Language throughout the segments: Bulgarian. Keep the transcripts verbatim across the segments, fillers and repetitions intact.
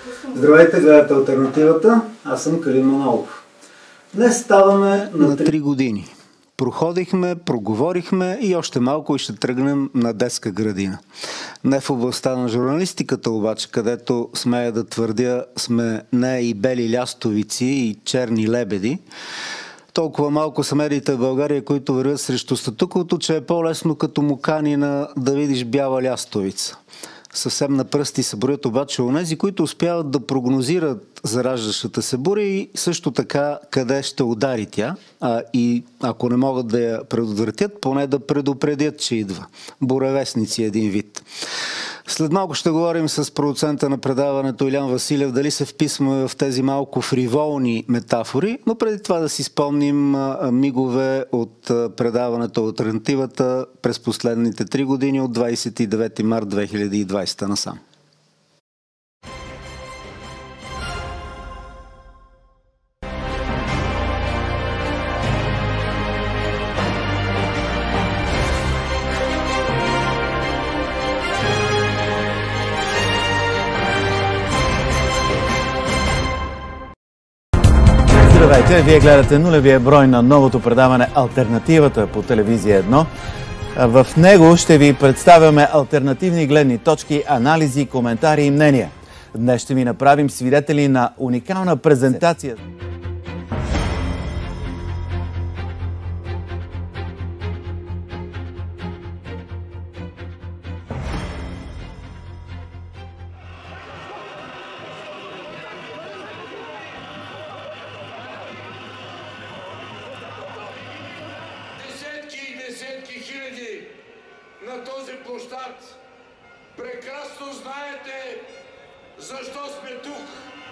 Здравейте, гледате Алтернативата. Аз съм Калин Манолов. Днес ставаме на три години. Проходихме, проговорихме и още малко и ще тръгнем на детска градина. Не в областта на журналистиката обаче, където смея да твърдя сме не и бели лястовици и черни лебеди. Толкова малко са медиите в България, които вървят срещу статуквото, че е по-лесно като муканина да видиш бяла лястовица. Съвсем на пръсти се броят обаче онези, които успяват да прогнозират зараждащата се буря и също така къде ще удари тя. А, и ако не могат да я предотвратят, поне да предупредят, че идва. Буревестници един вид. След малко ще говорим с продуцента на предаването Илян Василев дали се вписваме в тези малко фриволни метафори, но преди това да си спомним мигове от предаването Алтернативата през последните три години от двадесет и девети март две хиляди и двадесета насам. Здравейте! Вие гледате нулевия брой на новото предаване Алтернативата по телевизия едно. В него ще ви представяме алтернативни гледни точки, анализи, коментари и мнения. Днес ще ви направим свидетели на уникална презентация. На този площад. Прекрасно знаете защо сме тук.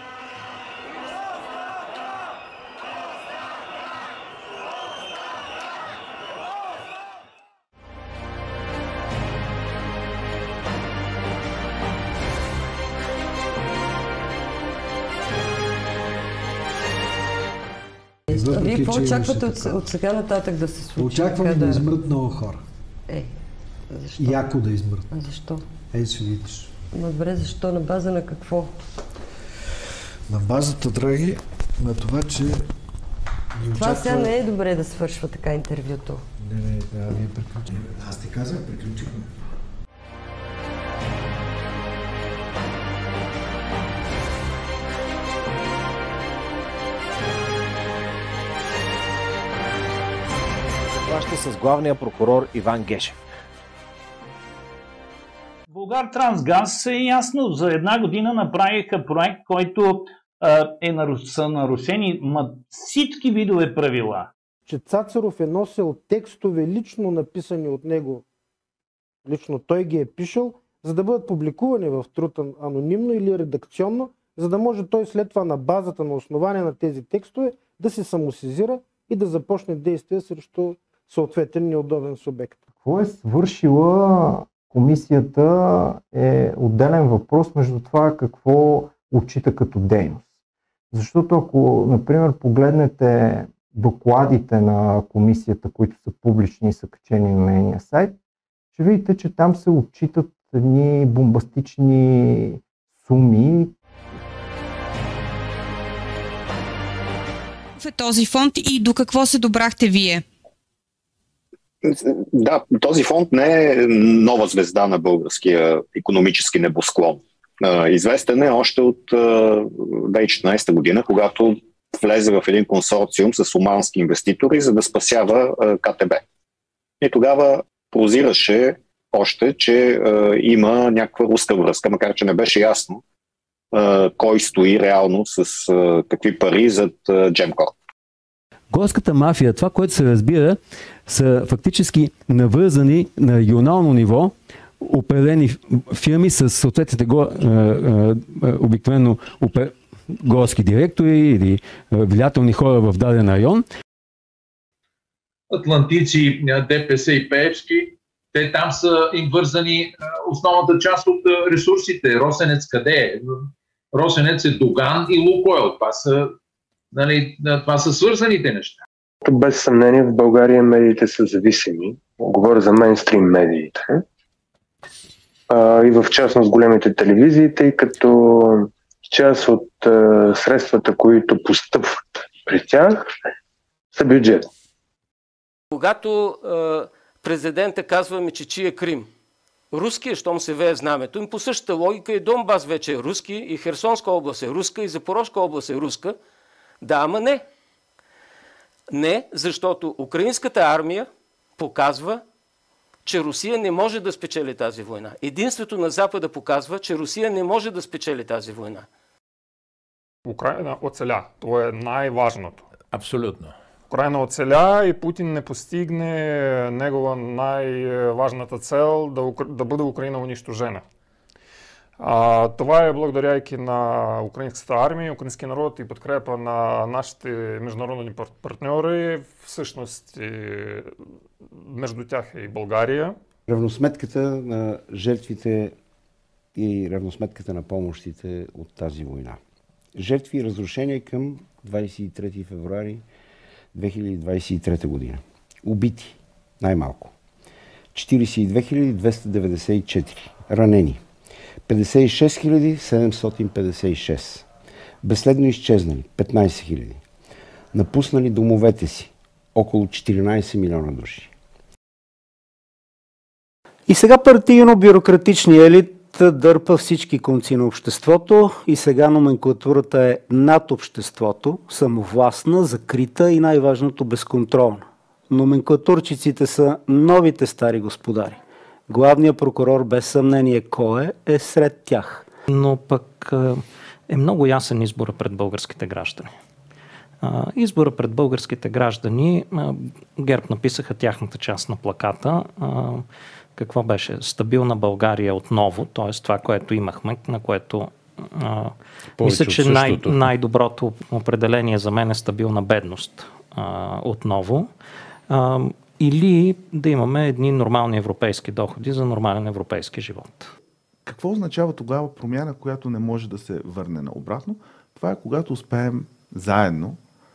А вие какво очаквате от, от сега нататък да се случи? Очакваме да измрат много хора. Е, защо? Яко да измрат. А защо? Ей, ще видиш. Но добре, защо? На база на какво? На базата, драги, на това, че ни това очаква... сега не е добре да свършва така интервюто. Не, не, трябва да я приключим. Аз ти казах, приключихме. С главния прокурор Иван Гешев. Булгартрансгаз е ясно. За една година направиха проект, който а, е нарус, са нарушени ма, всички видове правила. Че Цацаров е носил текстове лично написани от него, лично той ги е пишел, за да бъдат публикувани в Труд анонимно или редакционно, за да може той след това на базата на основание на тези текстове да се самосезира и да започне действие срещу съответен неудобен субект. Какво е свършила комисията е отделен въпрос между това какво отчита като дейност. Защото ако, например, погледнете докладите на комисията, които са публични и са качени на нейния сайт, ще видите, че там се отчитат едни бомбастични суми. В този фонд и до какво се добрахте вие? Да, този фонд не е нова звезда на българския икономически небосклон. Известен е още от две хиляди и четиринадесета година, когато влезе в един консорциум с омански инвеститори, за да спасява КТБ. И тогава прозираше още, че има някаква руска връзка, макар че не беше ясно кой стои реално с какви пари зад Gemcorp. Горската мафия, това, което се разбира, са фактически навързани на регионално ниво определени фирми с съответните го, е, е, обикновено опер... горски директори или влиятелни хора в даден район. Атлантици, ДПС и Пеевски, те там са им вързани основната част от ресурсите. Росенец къде е? Росенец е Доган и Лукойл. Това са, нали, това са свързаните неща. Без съмнение в България медиите са зависими. Говоря за мейнстрим медиите. А, и в частност големите телевизии, тъй като част от а, средствата, които постъпват при тях, са бюджет. Когато а, президента казва Мечичи е Крим, руският, щом се вее знамето, им по същата логика и Донбас вече е руски, и Херсонска област е руска, и Запорожка област е руска. Да, ама не. Не, защото украинската армия показва, че Русия не може да спечели тази война. Единството на Запада показва, че Русия не може да спечели тази война. Украина оцеля. Това е най-важното. Абсолютно. Украина оцеля и Путин не постигне негова най-важната цел да, да бъде Украина унищожена. А, това е благодаряйки на украинската армия, украинския народ и подкрепа на нашите международни партньори, всъщност и между тях е и България. Равносметката на жертвите и равносметката на помощите от тази война. Жертви и разрушения към двадесет и трети февруари две хиляди двадесет и трета година. Убити най-малко четиридесет и две хиляди двеста деветдесет и четири. Ранени петдесет и шест хиляди седемстотин петдесет и шест. Безследно изчезнали петнадесет хиляди. Напуснали домовете си около четиринадесет милиона души. И сега партийно-бюрократичният елит дърпа всички конци на обществото и сега номенклатурата е над обществото, самовластна, закрита и най-важното безконтролна. Номенклатурчиците са новите стари господари. Главният прокурор без съмнение кой е, е сред тях. Но пък е много ясен избора пред българските граждани. Избора пред българските граждани, ГЕРБ написаха тяхната част на плаката. Какво беше? Стабилна България отново, т.е. това, което имахме, на което а, мисля, че най- най-доброто определение за мен е стабилна бедност а, отново. А, или да имаме едни нормални европейски доходи за нормален европейски живот. Какво означава тогава промяна, която не може да се върне наобратно? Това е когато успеем заедно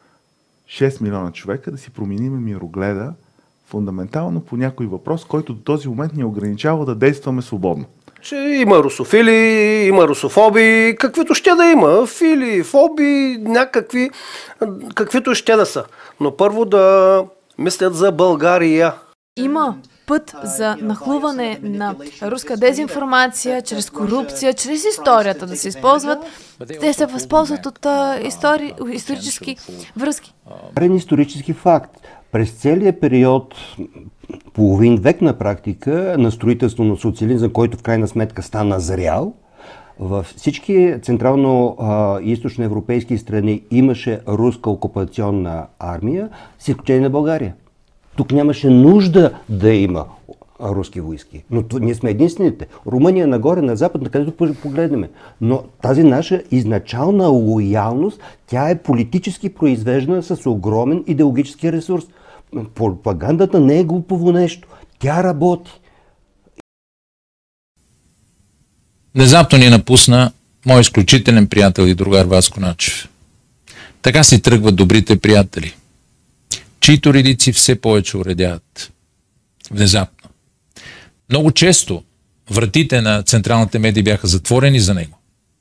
шест милиона човека да си променим мирогледа фундаментално по някой въпрос, който до този момент ни ограничава да действаме свободно. Ще има русофили, има русофоби, каквито ще да има. Фили, фоби, някакви, каквито ще да са. Но първо да мислят за България. Има път за нахлуване на руска дезинформация, чрез корупция, чрез историята да се използват. Те се възползват от истори... исторически връзки. Рен исторически факт. През целия период, половин век на практика, на строителство на социализъм, който в крайна сметка стана зрял, във всички централно и източноевропейски страни имаше руска окупационна армия, с изключение на България. Тук нямаше нужда да има руски войски. Но ние сме единствените. Румъния нагоре, на запад, на където погледнем. Но тази наша изначална лоялност, тя е политически произвеждана с огромен идеологически ресурс. Пропагандата не е глупово нещо. Тя работи. Внезапно ни напусна мой изключителен приятел и другар Васко Начев. Така си тръгват добрите приятели, чието редици все повече уредяват. Внезапно. Много често вратите на централните медии бяха затворени за него.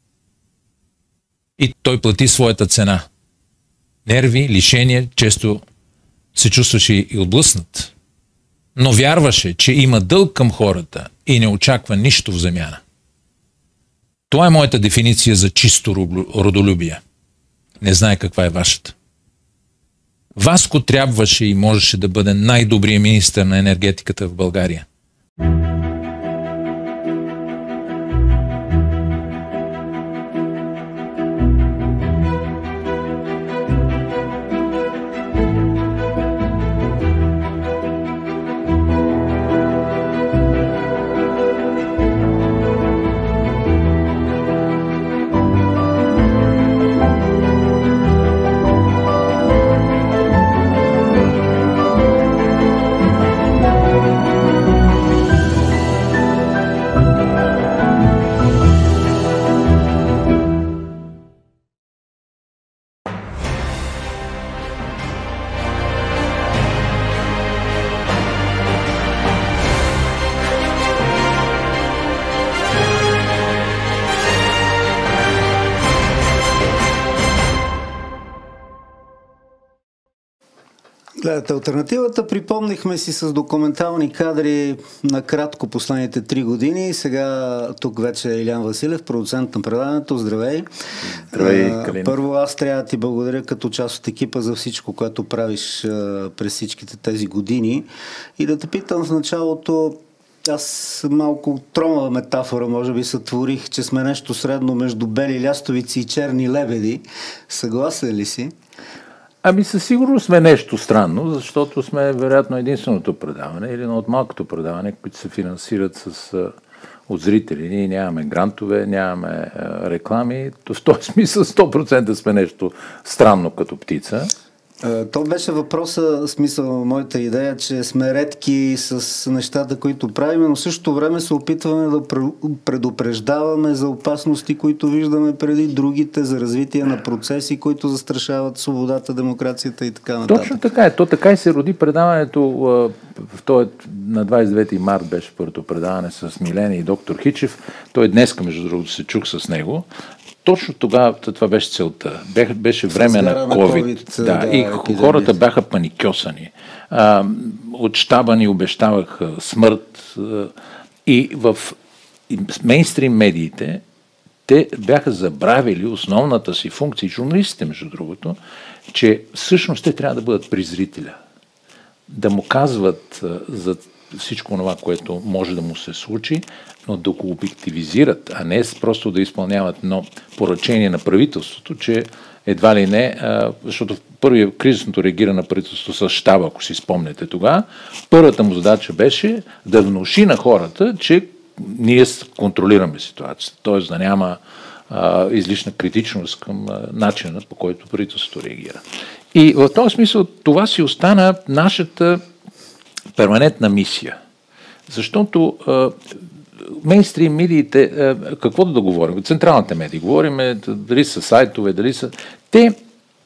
И той плати своята цена. Нерви, лишения, често се чувстваше и отблъснат. Но вярваше, че има дълг към хората и не очаква нищо в замяна. Това е моята дефиниция за чисто родолюбие. Не знае каква е вашата. Васко трябваше и можеше да бъде най-добрият министър на енергетиката в България. Гледате алтернативата, припомнихме си с документални кадри накратко последните три години. Сега тук вече е Илян Василев, продуцент на предаването. Здравей! Здравей, Калин. Първо аз трябва да ти благодаря като част от екипа за всичко, което правиш а, през всичките тези години. И да те питам в началото, аз малко тромава метафора, може би сътворих, че сме нещо средно между бели лястовици и черни лебеди. Съгласен ли си? Ами със сигурност сме нещо странно, защото сме вероятно единственото предаване или едно от малкото предаване, които се финансират с, от зрители. Ние нямаме грантове, нямаме а, реклами. В този смисъл сто процента сме нещо странно като птица. То беше въпроса, смисъл, моята идея, че сме редки с нещата, които правим, но в същото време се опитваме да предупреждаваме за опасности, които виждаме преди другите, за развитие на процеси, които застрашават свободата, демокрацията и така нататък. Точно така е. То така и се роди предаването. В този, на двадесет и девети март беше първото предаване с Милена и доктор Хичев. Той днеска, между другото, се чух с него. Точно тогава това беше целта. Беше време на COVID. Да, да, и епидемията. Хората бяха паникьосани. А, от щаба ни обещаваха смърт. А, и в мейнстрим медиите те бяха забравили основната си функция, журналистите, между другото, че всъщност те трябва да бъдат при зрителя. Да му казват а, за всичко това, което може да му се случи, но да го обективизират, а не просто да изпълняват едно поръчение на правителството, че едва ли не, а, защото първият кризисното реагиране на правителството с щаба, ако си спомняте тогава, първата му задача беше да внуши на хората, че ние контролираме ситуацията, т.е. да няма а, излишна критичност към а, начина, по който правителството реагира. И в този смисъл това си остана нашата перманентна мисия. Защото а, мейнстрим медиите, а, какво да говорим? Централните медии, говорим дали са сайтове, дали са... Те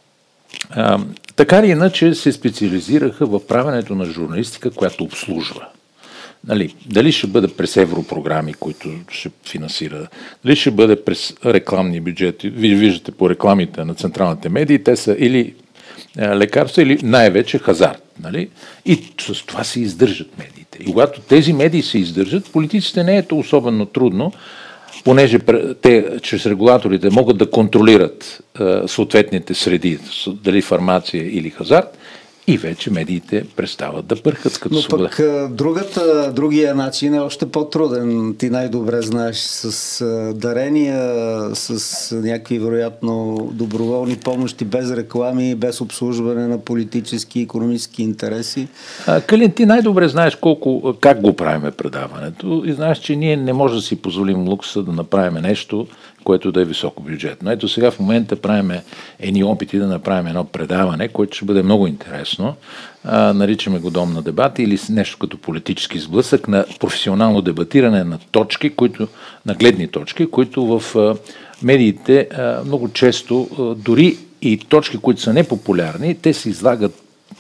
а, така или иначе се специализираха в правенето на журналистика, която обслужва. Нали, дали ще бъде през европрограми, които ще финансира, дали ще бъде през рекламни бюджети. Вие виждате по рекламите на централните медии, те са или лекарства, или най-вече хазарт. Нали? И с това се издържат медиите. И когато тези медии се издържат, политиците не е то особено трудно, понеже те чрез регулаторите могат да контролират е, съответните среди, дали фармация или хазарт, и вече медиите престават да пърхат като свобода. Но пък другата, другия начин е още по-труден. Ти най-добре знаеш, с дарения, с някакви вероятно доброволни помощи, без реклами, без обслужване на политически и икономически интереси. А, Калин, ти най-добре знаеш колко, как го правиме предаването и знаеш, че ние не можем да си позволим лукса да направим нещо, което да е високо бюджетно. Ето сега в момента правим едни опити да направим едно предаване, което ще бъде много интересно. А, наричаме го Дом на дебати или нещо като политически сблъсък на професионално дебатиране на точки, които, на гледни точки, които в а, медиите а, много често, а, дори и точки, които са непопулярни, те се излагат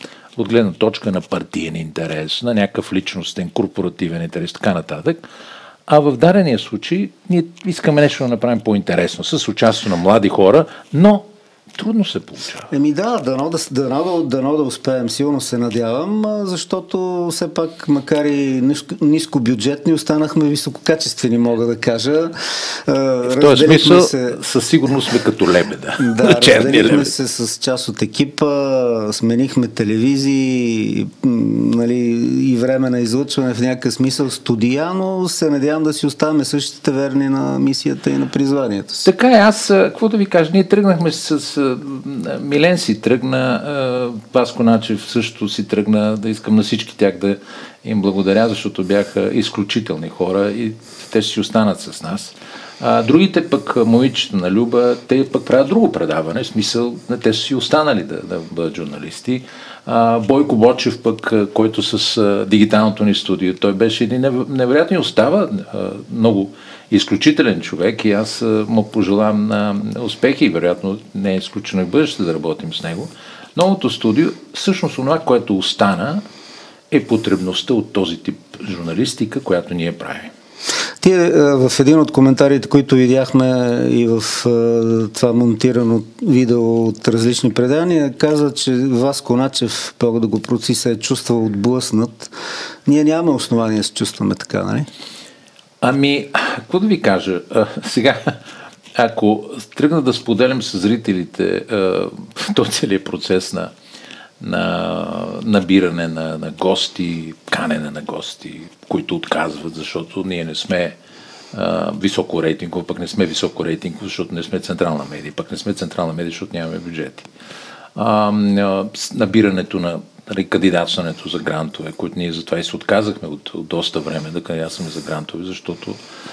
от гледна точка на партиен интерес, на някакъв личностен, корпоративен интерес, така нататък. А в дадения случай ние искаме нещо да направим по-интересно, с участието на млади хора, но трудно се получава. Еми да, дано да, дано, дано да успеем, силно се надявам, защото все пак, макар и ниско, ниско бюджетни, останахме висококачествени, мога да кажа. В този смисъл се... със сигурност сме като лебеда. Да, разделихме се с част от екипа, сменихме телевизии, нали, и време на излъчване в някакъв смисъл студия, но се надявам да си оставаме същите верни на мисията и на призванието си. Така е, аз, какво да ви кажа, ние тръгнахме с Милен си тръгна, Паско Начев също си тръгна, да искам на всички тях да им благодаря, защото бяха изключителни хора и те ще си останат с нас. А, другите пък, момичета на Люба, те пък правят друго предаване, в смисъл, те са си останали да, да бъдат журналисти. А, Бойко Бочев пък, който с а, дигиталното ни студио, той беше един невероятен и остава а, много изключителен човек и аз му пожелавам на успехи и вероятно не е изключено и бъдеще да работим с него. Новото студио, всъщност това, което остана, е потребността от този тип журналистика, която ние правим. Ти Вие в един от коментарите, които видяхме и в това монтирано видео от различни предания, каза, че Васко Начев, Бог да го проци, се е чувствал отблъснат. Ние нямаме основания да се чувстваме така, нали? Ами, какво да ви кажа? А, сега, ако тръгна да споделям с зрителите този целият процес на, на набиране на, на гости, канене на гости, които отказват, защото ние не сме а, високо рейтингово, пък не сме високо рейтингово, защото не сме централна медия, пък не сме централна медия, защото нямаме бюджети. А, а, набирането на кандидатстването за грантове, които ние затова и се отказахме от, от доста време да кандидатстваме за грантове, защото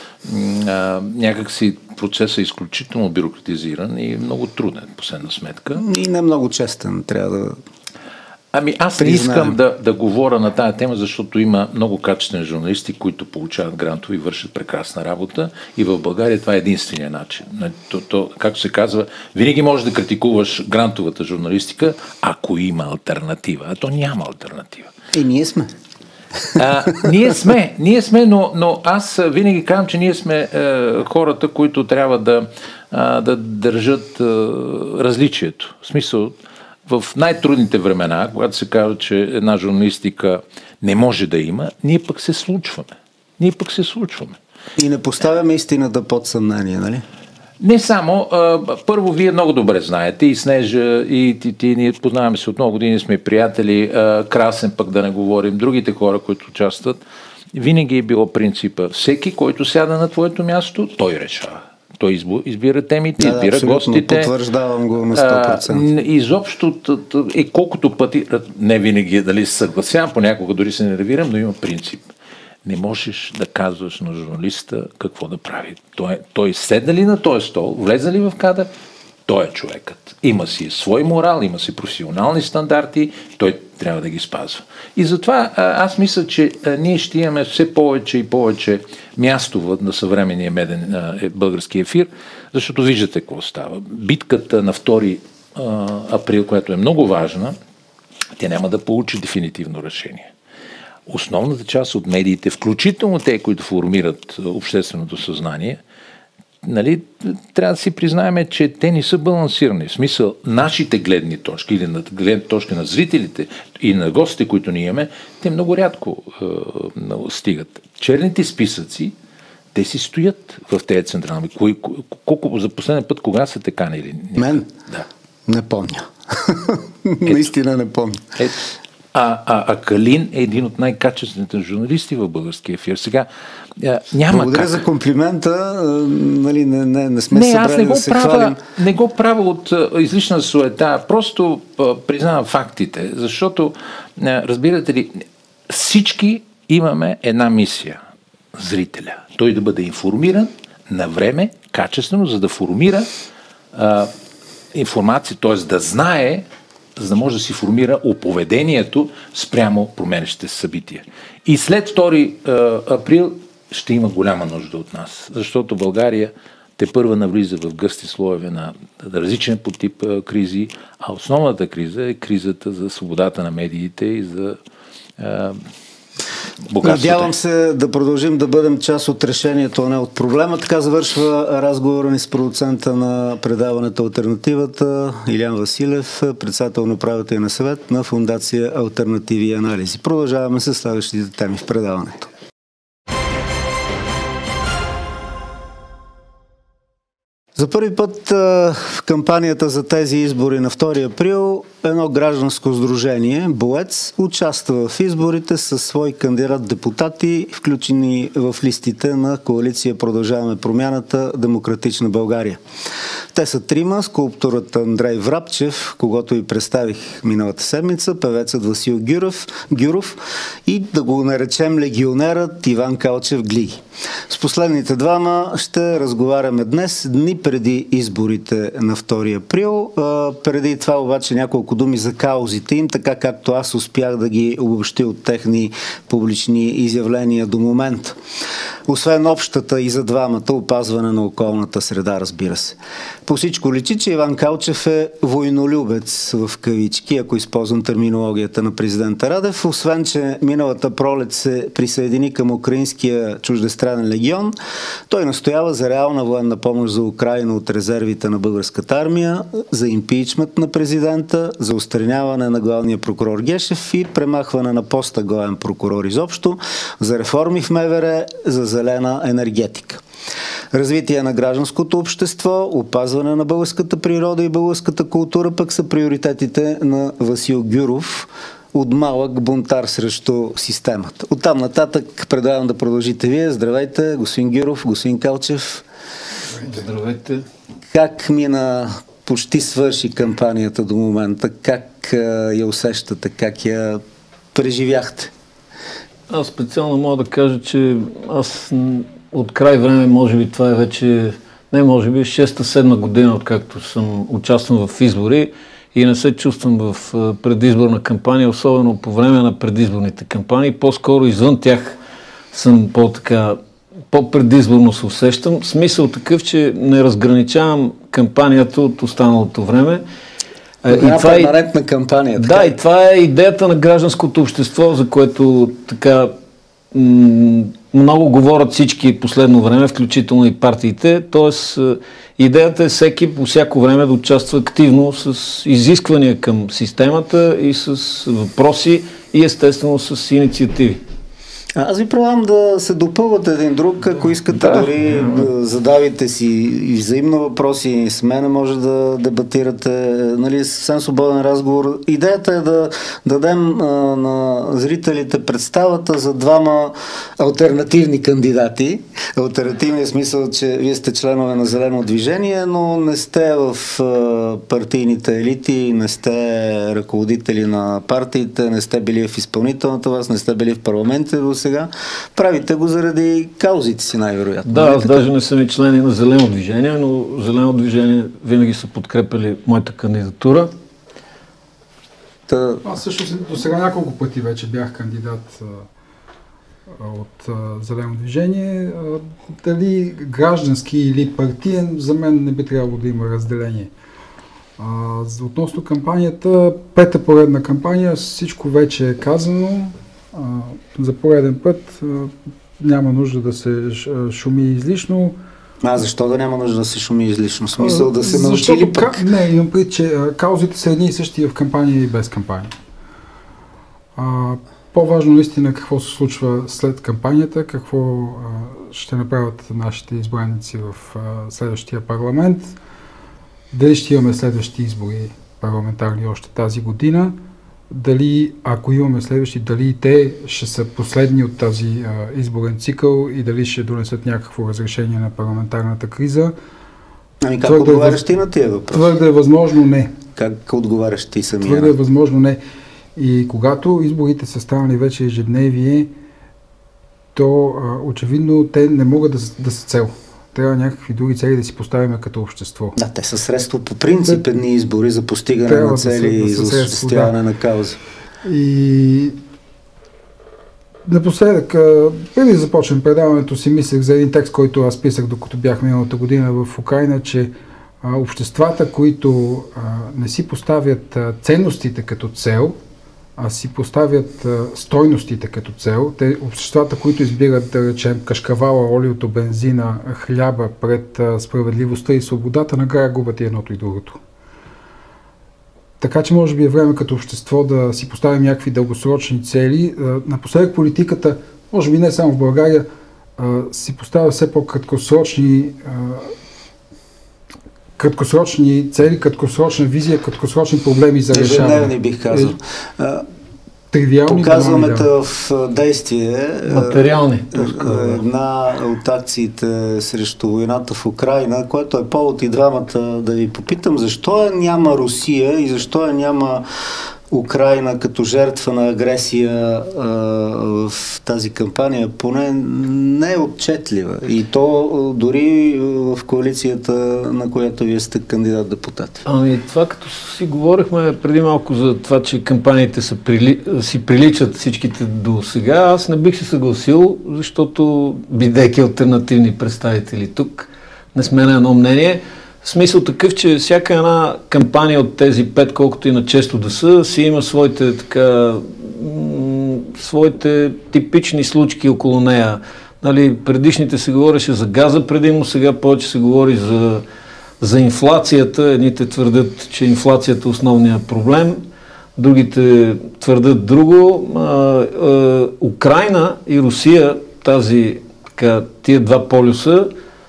а, някакси процесът е изключително бюрократизиран и много труден, последна сметка. И не много честен, трябва да... Ами аз не искам да, да говоря на тая тема, защото има много качествени журналисти, които получават грантове и вършат прекрасна работа и в България това е единствения начин. То, то, както се казва, винаги можеш да критикуваш грантовата журналистика, ако има алтернатива. А то няма алтернатива. И ние сме. А, ние сме, ние сме, но, но аз винаги казвам, че ние сме е, хората, които трябва да, е, да държат е, различието. В смисъл, в най-трудните времена, когато се казва, че една журналистика не може да има, ние пък се случваме. Ние пък се случваме. И не поставяме истината под съмнение, нали? Не само. А, първо, вие много добре знаете, и Снежа, и ти, ти ние познаваме се от много години, сме приятели, а, Красен пък да не говорим, другите хора, които участват. Винаги е било принципа. Всеки, който сяда на твоето място, той решава. Той избира темите, да, избира да, гостите. Потвърждавам го на сто процента. Изобщо е колкото пъти, не винаги дали се съгласявам, понякога дори се нервирам, но има принцип. Не можеш да казваш на журналиста какво да прави. Той, той седна ли на този стол, влезе ли в кадър, той е човекът. Има си свой морал, има си професионални стандарти, той трябва да ги спазва. И затова аз мисля, че ние ще имаме все повече и повече място на съвременния меден български ефир, защото виждате какво става. Битката на втори април, която е много важна, тя няма да получи дефинитивно решение. Основната част от медиите, включително те, които формират общественото съзнание, нали, трябва да си признаем, че те не са балансирани. В смисъл, нашите гледни точки или на гледни точки на зрителите и на гостите, които ние имаме, те много рядко е, стигат. Черните списъци, те си стоят в тези централни. Кой, колко за последен път, кога са те канили? Мен? Да. Не помня. Наистина не помня. Ето. А, а, а Калин е един от най-качествените журналисти в българския ефир. Сега а, няма Благодаря как. за комплимента. А, нали, не, не, не сме не, събрали не да се правя, хвалим. Не го правя от а, излишна суета. Просто а, признавам фактите. Защото, а, разбирате ли, всички имаме една мисия. Зрителя. Той да бъде информиран на време, качествено, за да формира а, информация, т.е. да знае, за да може да си формира оповедението спрямо променящите събития. И след втори април ще има голяма нужда от нас, защото България тепърва навлиза в гъсти слоеве на различен по тип кризи, а основната криза е кризата за свободата на медиите и за а, богатството. Надявам се да продължим да бъдем част от решението, а не от проблема. Така завършва разговора ни с продуцента на предаването Алтернативата Илиян Василев, председател на управителния съвет на Фондация Алтернативи и анализи. Продължаваме с следващите теми в предаването. За първи път в кампанията за тези избори на втори април едно гражданско сдружение, Боец, участва в изборите със свои кандидат-депутати, включени в листите на коалиция Продължаваме промяната Демократична България. Те са трима: скулпторът Андрей Врабчев, когото и представих миналата седмица, певецът Васил Гюров, Гюров и да го наречем легионерът Иван Калчев Глиги. С последните двама ще разговаряме днес, дни преди изборите на втори април. Преди това обаче няколко няколко думи за каузите им, така както аз успях да ги обобщя от техни публични изявления до момента. Освен общата и за двамата опазване на околната среда, разбира се. По всичко личи, че Иван Калчев е войнолюбец в кавички, ако използвам терминологията на президента Радев. Освен, че миналата пролет се присъедини към украинския чуждестранен легион, той настоява за реална военна помощ за Украина от резервите на българската армия, за импичмент на президента, за отстраняване на главния прокурор Гешев и премахване на поста главен прокурор изобщо, за реформи в МВР, за зелена енергетика. Развитие на гражданското общество, опазване на българската природа и българската култура пък са приоритетите на Васил Гюров, от малък бунтар срещу системата. Оттам нататък предлагам да продължите вие. Здравейте, господин Гюров, господин Калчев. Здравейте. Как мина, почти свърши кампанията до момента? Как я усещате? Как я преживяхте? Аз специално мога да кажа, че аз от край време, може би това е вече, не може би, шеста-седма година, откакто съм участвал в избори и не се чувствам в предизборна кампания, особено по време на предизборните кампании. По-скоро извън тях съм по-така, по-предизборно се усещам. Смисъл такъв, че не разграничавам кампанията от останалото време. И това е на кампанията. Да, и това е идеята на гражданското общество, за което така много говорят всички последно време, включително и партиите. Тоест, идеята е всеки по всяко време да участва активно с изисквания към системата и с въпроси и естествено с инициативи. Аз ви предлагам да се допълвате един друг, ако искате да, дори да задавите си и взаимно въпроси, с мен може да дебатирате, нали, съвсем свободен разговор. Идеята е да дадем а, на зрителите представата за двама алтернативни кандидати. Алтернативният смисъл, че вие сте членове на Зелено движение, но не сте в а, партийните елити, не сте ръководители на партиите, не сте били в изпълнителната власт, не сте били в парламента до сега. Правите го заради каузите си най-вероятно. Да, аз даже не съм и член на Зелено движение, но Зелено движение винаги са подкрепили моята кандидатура. Та... Аз също до сега няколко пъти вече бях кандидат а, от а, Зелено движение. А, дали граждански или партиен, за мен не би трябвало да има разделение. А, относно кампанията, пета поредна кампания, всичко вече е казано. Uh, за пореден път uh, няма нужда да се шуми излишно. А защо да няма нужда да се шуми излишно? В смисъл uh, да се научили пък? Ка... Не, имам пред, че uh, каузите са едни и същи в кампания и без кампания. Uh, по-важно наистина какво се случва след кампанията, какво uh, ще направят нашите избраници в uh, следващия парламент, дали ще имаме следващи избори парламентарни още тази година, дали, ако имаме следващи, дали те ще са последни от тази а, изборен цикъл и дали ще донесат някакво разрешение на парламентарната криза. Ами как отговаряш ти на тия въпроси? Твърде е възможно не. Как отговаряш ти самия? Твърде е възможно не. И когато изборите са станали вече ежедневие, то а, очевидно те не могат да, да са цел. Трябва някакви други цели да си поставим като общество. Да, те са средство по принцип едни избори за постигане трябва на цели и да за осъществяване да. на кауза. И напоследък, преди да започнем предаването, си мислех за един текст, който аз писах докато бях миналата година в Украйна, че а, обществата, които а, не си поставят а, ценностите като цел, а си поставят а, стойностите като цел. Те обществата, които избират, да речем, кашкавала, олиото, бензина, хляба пред а, справедливостта и свободата, накрая губят и едното и другото. Така че може би е време като общество да си поставим някакви дългосрочни цели. А, напоследък политиката, може би не само в България, а, си поставя все по-краткосрочни а, краткосрочни цели, краткосрочна визия, краткосрочни проблеми за решаване. Ежедневни бих казал. Тривиални, показваме да. в действие. Материални. Една от акциите срещу войната в Украйна, което е повод и двамата да ви попитам, защо я няма Русия и защо я няма Украйна като жертва на агресия а, в тази кампания поне не е отчетлива. И то а, дори в коалицията, на която вие сте кандидат депутат. Ами това като си говорихме преди малко за това, че кампаниите са прили... си приличат всичките до сега, аз не бих се съгласил, защото бидейки алтернативни представители тук, не сме на едно мнение. В смисъл такъв, че всяка една кампания от тези пет, колкото и на често да са, си има своите така м- своите типични случки около нея. Нали, предишните се говореше за газа предимно, сега повече се говори за, за инфлацията. Едните твърдят, че инфлацията е основният проблем, другите твърдят друго. А, а, Украйна и Русия, тази, така, тия два полюса,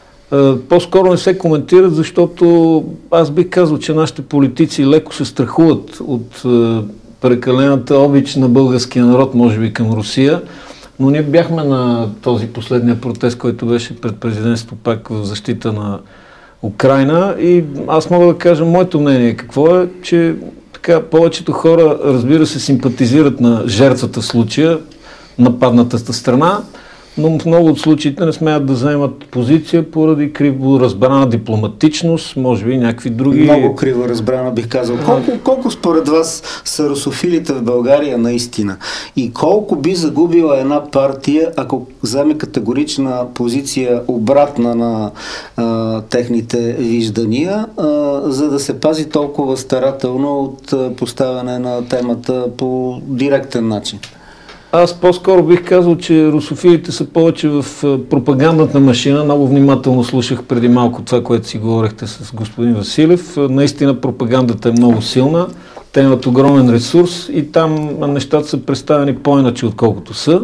по-скоро не се коментират, защото аз бих казал, че нашите политици леко се страхуват от прекалената обич на българския народ, може би към Русия, но ние бяхме на този последния протест, който беше пред президентството пак в защита на Украйна и аз мога да кажа моето мнение какво е, че така повечето хора, разбира се, симпатизират на жертвата в случая, нападнатата страна, но в много от случаите не смеят да заемат позиция поради криво разбрана дипломатичност, може би някакви други... Много криво разбрана, бих казал. Колко, колко според вас са русофилите в България наистина? И колко би загубила една партия, ако вземе категорична позиция обратна на а, техните виждания, а, за да се пази толкова старателно от а, поставяне на темата по директен начин? Аз по-скоро бих казал, че русофилите са повече в пропагандната машина. Много внимателно слушах преди малко това, което си говорихте с господин Василев. Наистина пропагандата е много силна. Те имат огромен ресурс и там нещата са представени по-иначе, отколкото са.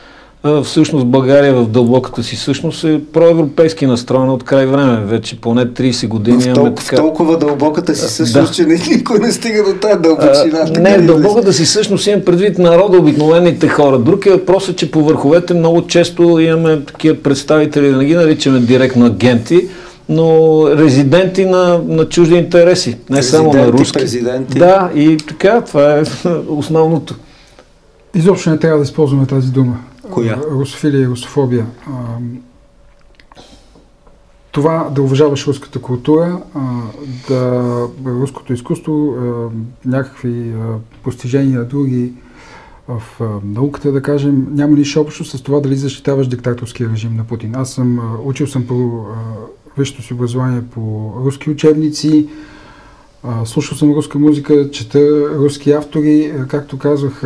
Всъщност България в дълбоката си същност е проевропейски настроена от край време. Вече поне тридесет години в, тол- така... в толкова дълбоката си същност, да. Че никой не стига до тази дълбочина. А, не, дълбоката си същност имам предвид народа, обикновените хора. Друг е въпросът, че по върховете много често имаме такива представители, да не ги наричаме директно агенти, но резиденти на, на чужди интереси. Не резиденти, само на руски. Президенти. Да, и така, това е основното. Изобщо не трябва да използваме тази дума. Коя? Русофилия и русофобия. Това да уважаваш руската култура, да руското изкуство, някакви постижения на други в науката, да кажем, няма нищо общо с това дали защитаваш диктаторския режим на Путин. Аз съм учил съм по висшето си образование по руски учебници, слушал съм руска музика, чета руски автори, както казах,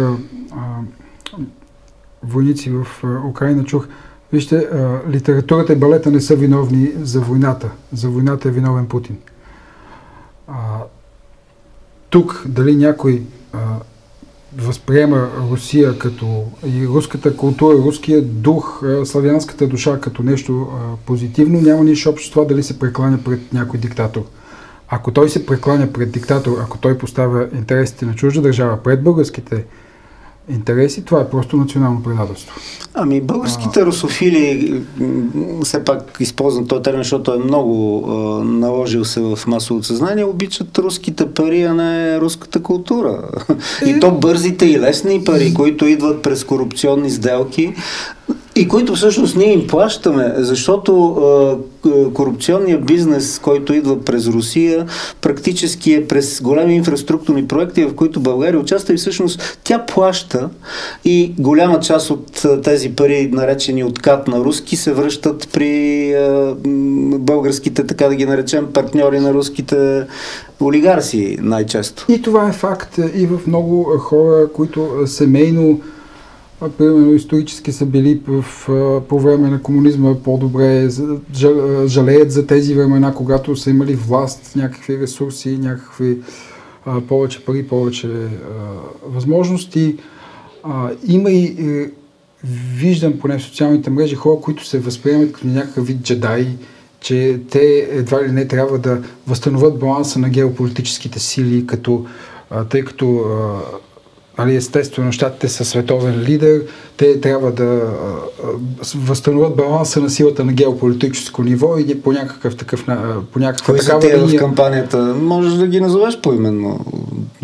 войници в Украйна чух. Вижте, литературата и балета не са виновни за войната. За войната е виновен Путин. А, тук дали някой а, възприема Русия като и руската култура, руския дух, а, славянската душа като нещо а, позитивно, няма нищо общо с това дали се прекланя пред някой диктатор. Ако той се прекланя пред диктатор, ако той поставя интересите на чужда държава пред българските интереси, това е просто национално предателство. Ами българските а... русофили, все пак използвам този термин, защото е много а, наложил се в масовото съзнание, обичат руските пари, а не руската култура. И, и то бързите и лесни пари, които идват през корупционни сделки, и които всъщност ние им плащаме, защото а, корупционният бизнес, който идва през Русия, практически е през големи инфраструктурни проекти, в които България участва и всъщност тя плаща и голяма част от тези пари, наречени откат на руски, се връщат при а, българските, така да ги наречем, партньори на руските олигарси най-често. И това е факт и в много хора, които семейно примерно исторически са били в, по време на комунизма по-добре, жалеят за тези времена, когато са имали власт, някакви ресурси, някакви а, повече пари, повече а, възможности. А, има и е, виждам поне в социалните мрежи хора, които се възприемат като някакъв вид джедаи, че те едва ли не трябва да възстановят баланса на геополитическите сили, като, а, тъй като а, естествено, щатите са световен лидер, те трябва да а, възстановят баланса на силата на геополитическо ниво и по някакъв такъв по някаква Кои такава са тия линия. В кампанията? Можеш да ги назовеш поименно.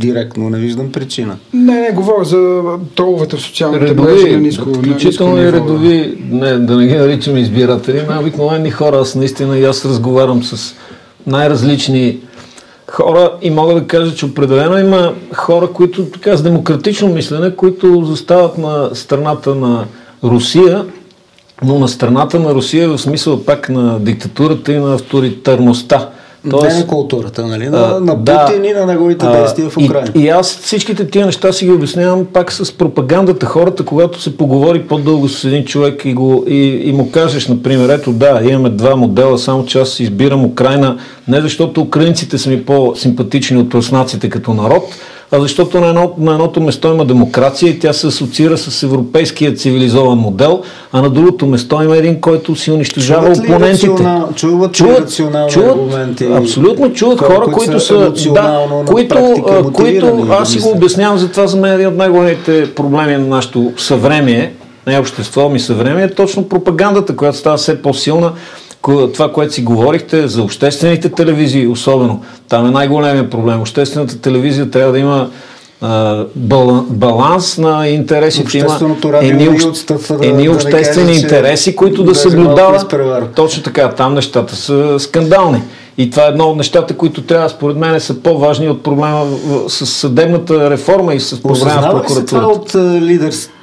директно, не виждам причина. Не, не, говоря за троловете в социалните мрежи на ниско ниво. Включително и редови, не, да не ги наричаме избиратели, на обикновени хора. Аз наистина и аз разговарям с най-различни хора и мога да кажа, че определено има хора, които така с демократично мислене, които застават на страната на Русия, но на страната на Русия в смисъл пак на диктатурата и на авторитарността. Тоест, не на културата, нали? На, на Путин да, и на неговите действия в Украина. И, и аз всичките тия неща си ги обяснявам пак с пропагандата. Хората, когато се поговори по-дълго с един човек и, го, и, и му кажеш, например, ето да, имаме два модела, само че аз избирам Украина, не защото украинците са ми по-симпатични от руснаците като народ, а защото на, едно, на едното место има демокрация и тя се асоциира с европейския цивилизован модел, а на другото место има един, който си унищожава опонентите. Рационал, чуват, чуват ли рационални чуват, аргументи? Абсолютно чуват хора, хора които са, да, които, които аз си го обяснявам, за това за мен е един от най-големите проблеми на нашето съвремие, не общество, ми съвремие, е точно пропагандата, която става все по-силна. Това, което си говорихте за обществените телевизии, особено, там е най-големия проблем. Обществената телевизия трябва да има а, баланс на интересите. Има едни, да, едни да обществени кажа, интереси, които да съблюдават. Точно така, там нещата са скандални. И това е едно от нещата, които трябва, според мен, са по-важни от проблема с съдебната реформа и с проблема в прокуратурата. Осъзнава ли се това от лидерството?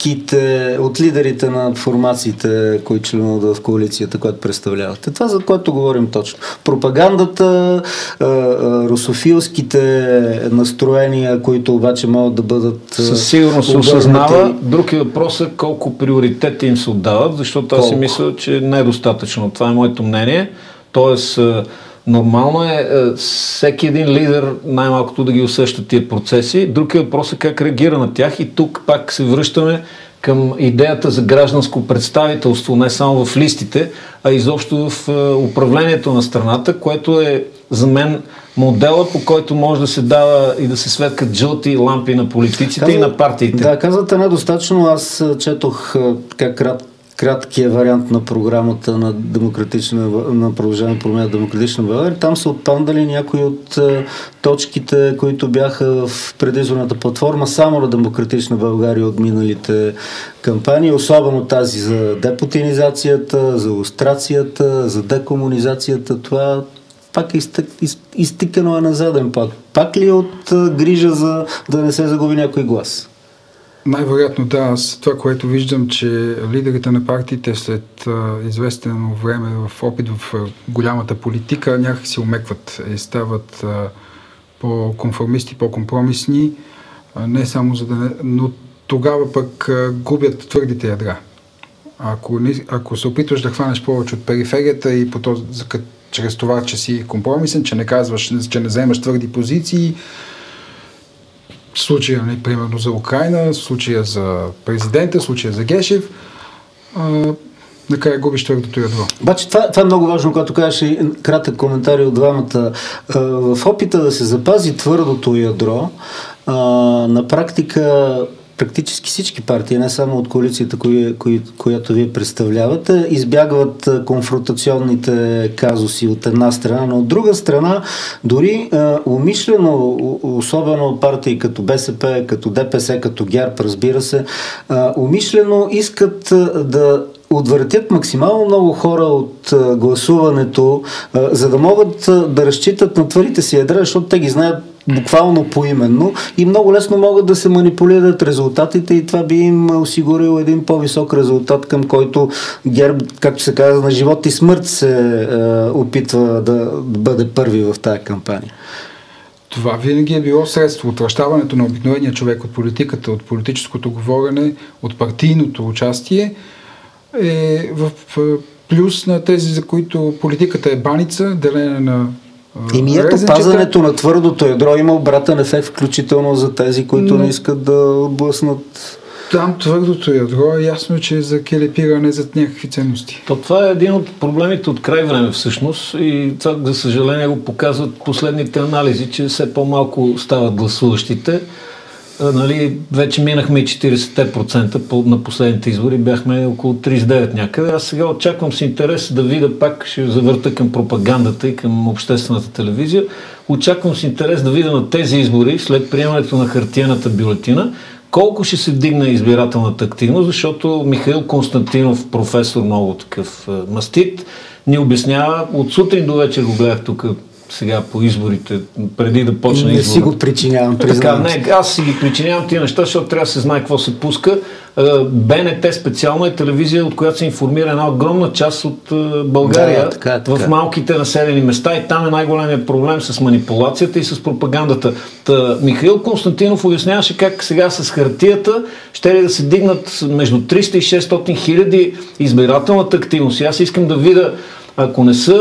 От лидерите на формациите, които членуват в коалицията, която представлявате. Това, за което говорим точно. Пропагандата, русофилските настроения, които обаче могат да бъдат със сигурност се осъзнава. Друг е въпросът колко приоритети им се отдават, защото аз си мисля, че не е достатъчно. Това е моето мнение. Тоест, нормално е всеки един лидер най-малкото да ги усеща тия процеси. Друг е въпросът как реагира на тях и тук пак се връщаме към идеята за гражданско представителство, не само в листите, а изобщо в управлението на страната, което е за мен модела, по който може да се дава и да се светкат жълти лампи на политиците Казва, и на партиите. Да, казвате недостатъчно. Аз четох така кратко краткия вариант на програмата на демократична, на продължаване промяна демократична България. Там са отпадали някои от е, точките, които бяха в предизборната платформа само на демократична България от миналите кампании, особено тази за депутинизацията, за лустрацията, за декомунизацията. Това пак е изтък, из, изтикано е на заден пак. Пак ли е от е, грижа за да не се загуби някой глас? Най-вероятно да. Аз това, което виждам, че лидерите на партиите след а, известено време в опит в а, голямата политика някак си умекват и стават а, по-конформисти, по-компромисни, а, не само за да не... но тогава пък а, губят твърдите ядра. Ако, не, ако се опитваш да хванеш повече от периферията и по този, чрез това, че си компромисен, че не казваш, че не вземаш твърди позиции, случая, не, примерно за Украина, случая за президента, случая за Гешев, а, накрая губиш твърдото ядро. Обаче това, това е много важно, когато кажеш и кратък коментар от двамата. А, в опита да се запази твърдото ядро, а, на практика практически всички партии, не само от коалицията, кои, кои, която вие представлявате, избягват конфронтационните казуси от една страна, но от друга страна дори а, умишлено, особено партии като БСП, като ДПС, като ГЕРБ, разбира се, а, умишлено искат а, да отвъртят максимално много хора от а, гласуването, а, за да могат а, да разчитат на твърдите си ядра, защото те ги знаят буквално поименно и много лесно могат да се манипулират резултатите и това би им осигурило един по-висок резултат, към който ГЕРБ, както се казва, на живот и смърт се е, опитва да бъде първи в тази кампания. Това винаги е било средство. Отвращаването на обикновения човек от политиката, от политическото говорене, от партийното участие е в плюс на тези, за които политиката е баница, делене на И ми ето пазането на твърдото ядро има обратен ефект, включително за тези, които но... не искат да отблъснат. Там твърдото ядро е ясно, че е за келепиране зад някакви ценности. То това е един от проблемите от край време всъщност и това, за съжаление, го показват последните анализи, че все по-малко стават гласуващите. нали, вече минахме и четирийсет процента на последните избори, бяхме около трийсет и девет някъде. Аз сега очаквам с интерес да видя, пак ще завърта към пропагандата и към обществената телевизия, очаквам с интерес да видя на тези избори, след приемането на хартиената бюлетина, колко ще се вдигне избирателната активност, защото Михаил Константинов, професор, много такъв мастит, ни обяснява, от сутрин до вечер го гледах тук сега по изборите, преди да почне избора. Не си го причинявам, признавам. Така, не, аз си ги причинявам тия неща, защото трябва да се знае какво се пуска. БНТ специално е телевизия, от която се информира една огромна част от България, да, така, така. В малките населени места, и там е най-големият проблем с манипулацията и с пропагандата. Та, Михаил Константинов обясняваше как сега с хартията ще ли да се дигнат между триста и шестстотин хиляди избирателната активност. И аз искам да видя, ако не са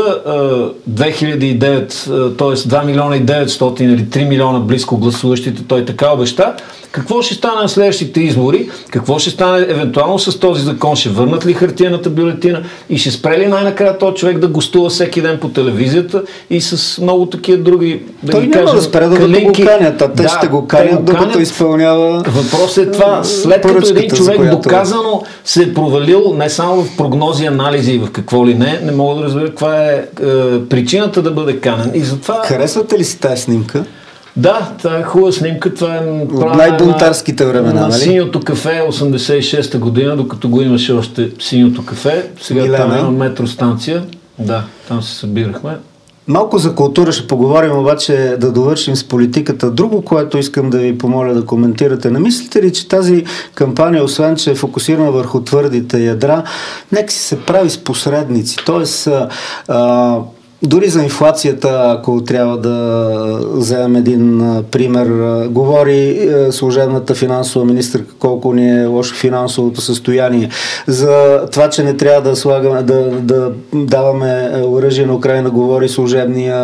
две хиляди и девет, т.е. два милиона и деветстотин или три милиона близко гласуващите, той така обеща, какво ще стане на следващите избори, какво ще стане евентуално с този закон, ще върнат ли хартиената бюлетина и ще спре ли най-накрая този човек да гостува всеки ден по телевизията и с много такива други, да той ги няма кажем, да спре да калинки. го канят, а те да, ще го канят, докато изпълнява. Въпросът е това, след като един човек която... доказано се е провалил не само в прогнози, анализи и в какво ли не, не мога да разбера каква е, е причината да бъде канен. И затова... Харесвате ли си тази снимка? Да, това е хубава снимка, това е от най-бунтарските времена, на, на нали? Синьото кафе, осемдесет и шеста година, докато го имаше още Синьото кафе. Сега Милена. Там има метростанция. Да, там се събирахме. Малко за култура ще поговорим, обаче да довършим с политиката. Друго, което искам да ви помоля да коментирате. Не мислите ли, че тази кампания, освен че е фокусирана върху твърдите ядра, нека си се прави с посредници? Тоест, а, дори за инфлацията, ако трябва да вземем един а, пример, а, говори а, служебната финансова министърка колко ни е лошо финансовото състояние, за това, че не трябва да слагаме, да, да даваме оръжие на Украина, говори служебния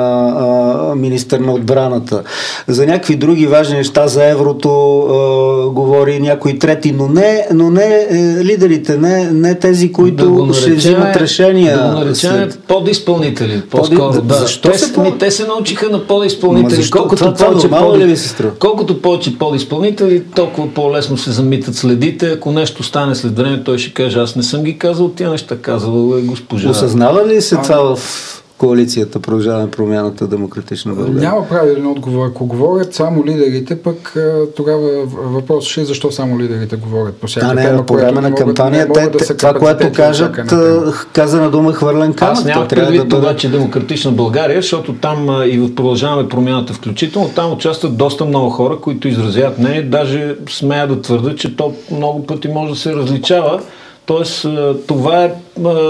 а, министър на отбраната. За някакви други важни неща, за еврото а, говори някои трети, но не, но не е, лидерите, не, не тези, които да ще взимат решения. Да го наречем подизпълнители. По-скоро, да. Защо те, се, по... те се научиха на подизпълнители. Колкото повече, под... колкото повече подизпълнители, толкова по-лесно се замитат следите. Ако нещо стане след време, той ще каже, аз не съм ги казал тия неща, казал е госпожа. Осъзнава ли се а... това в коалицията Продължаваме промяната, Демократична България? Няма правилен отговор. Ако говорят само лидерите, пък тогава въпросът ще е защо само лидерите говорят по всяка тема. А не, по време на кампания, те, да това, което кажат, казана дума хвърлен камък. Аз нямам предвид да това, бъде... че Демократична България, защото там и в Продължаваме промяната включително, там участват доста много хора, които изразяват мнение, даже смея да твърда, че то много пъти може да се различава. Тоест, това е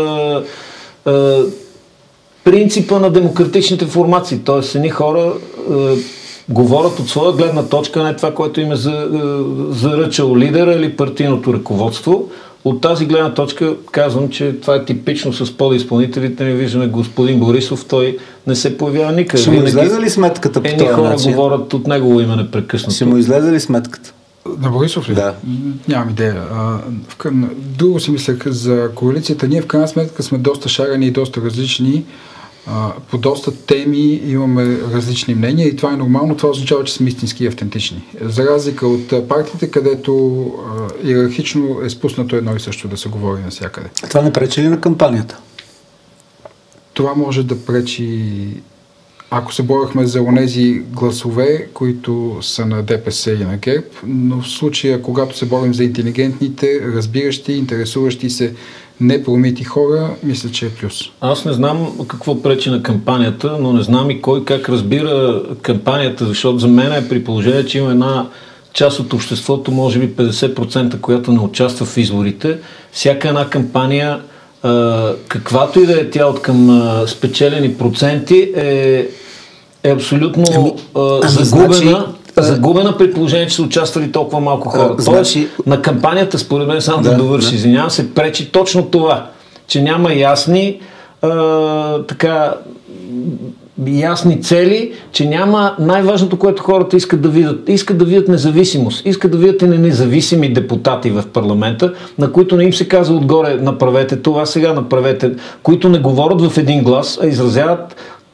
принципа на демократичните формации. Т.е. едни хора е, говорят от своя гледна точка, не това, което им е за, е, заръчал лидера или партийното ръководство. От тази гледна точка казвам, че това е типично с подизпълнителите. Не виждаме господин Борисов, той не се появява никъде. Ще му излезе ли сметката по този начин? Едни хора говорят от негово име непрекъснато. Ще му излезе ли сметката? На Борисов ли? Да. Нямам идея. А, в, друго си мислех за коалицията. Ние в крайна сметка сме доста шарени и доста различни. А, по доста теми имаме различни мнения и това е нормално. Това означава, че сме истински и автентични. За разлика от партиите, където а, иерархично е спуснато едно и също да се говори навсякъде. Това не пречи ли на кампанията? Това може да пречи, ако се борихме за онези гласове, които са на ДПС и на ГЕРБ, но в случая, когато се борим за интелигентните, разбиращи, интересуващи се, непромити хора, мисля, че е плюс. Аз не знам какво пречи на кампанията, но не знам и кой как разбира кампанията, защото за мен е при положение, че има една част от обществото, може би петдесет процента, която не участва в изборите. Всяка една кампания, каквато и да е тя от към спечелени проценти, е, е абсолютно ами, загубена. Значи... Загубена при положение, че са участвали толкова малко хора. Тоест, значи... на кампанията, според мен, само да, да довърши, да. извинявам се, пречи точно това, че няма ясни а, така ясни цели, че няма най-важното, което хората искат да видят. Искат да видят независимост. Искат да видят и независими депутати в парламента, на които не им се казва отгоре направете това, сега направете, които не говорят в един глас, а изразяват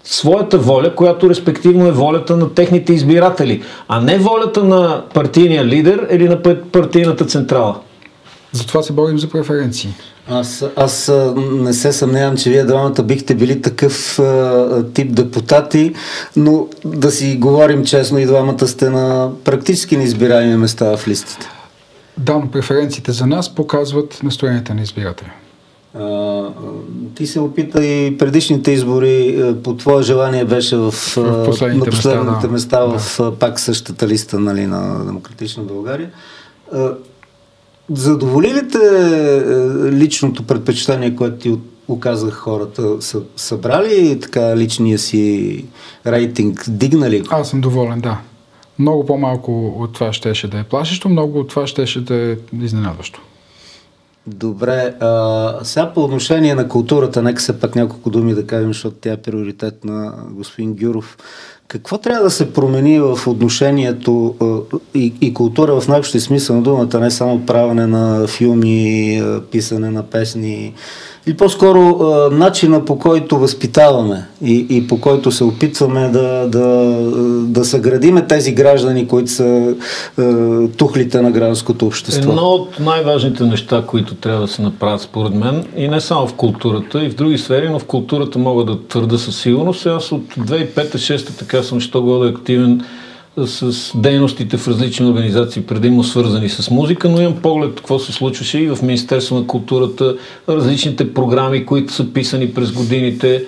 своята воля, която респективно е волята на техните избиратели, а не волята на партийния лидер или на партийната централа. Затова се борим за преференции. Аз, аз не се съмнявам, че вие двамата бихте били такъв а, тип депутати, но да си говорим честно, и двамата сте на практически неизбираеми места в листите. Да, но преференциите за нас показват настроенията на избирателя. А, ти се опита и предишните избори, по твое желание беше в, в последните, на последните места, да. места да. в пак същата листа, нали, на Демократична България. А, задоволи ли те личното предпочитание, което ти оказах хората? Са събрали така личния си рейтинг? Дигнали го? Аз съм доволен, да. Много по-малко от това щеше да е плашещо, много от това щеше да е изненадващо. Добре, а, сега по отношение на културата, нека се пак няколко думи да кажем, защото тя е приоритет на господин Гюров. Какво трябва да се промени в отношението а, и, и култура в най-общия смисъл на думата, не само правене на филми, а, писане на песни, или по-скоро а, начина, по който възпитаваме и, и по който се опитваме да, да, да съградиме тези граждани, които са а, тухлите на гражданското общество? Едно от най-важните неща, които трябва да се направят според мен, и не само в културата, и в други сфери, но в културата мога да твърда със сигурност. Аз от две хиляди и пета - шеста така съм що года активен с дейностите в различни организации, предимно свързани с музика, но имам поглед какво се случваше и в Министерство на културата, различните програми, които са писани през годините.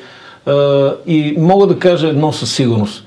И мога да кажа едно със сигурност.